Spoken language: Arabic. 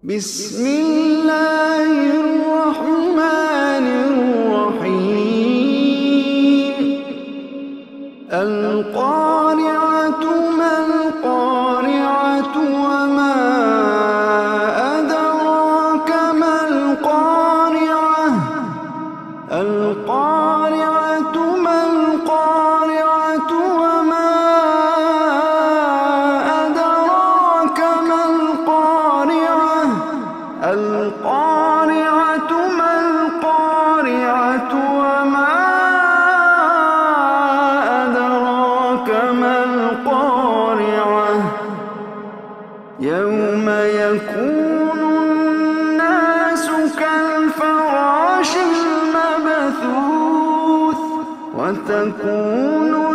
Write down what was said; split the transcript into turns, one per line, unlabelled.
بسم الله الرحمن الرحيم القارعة ما القارعة وما أدراك ما القارعة القارعة ما القارعة وما أدراك ما القارعة القارعة ما القارعة وما أدراك ما القارعة يوم يكون الناس كالفراش المبثوث وتكون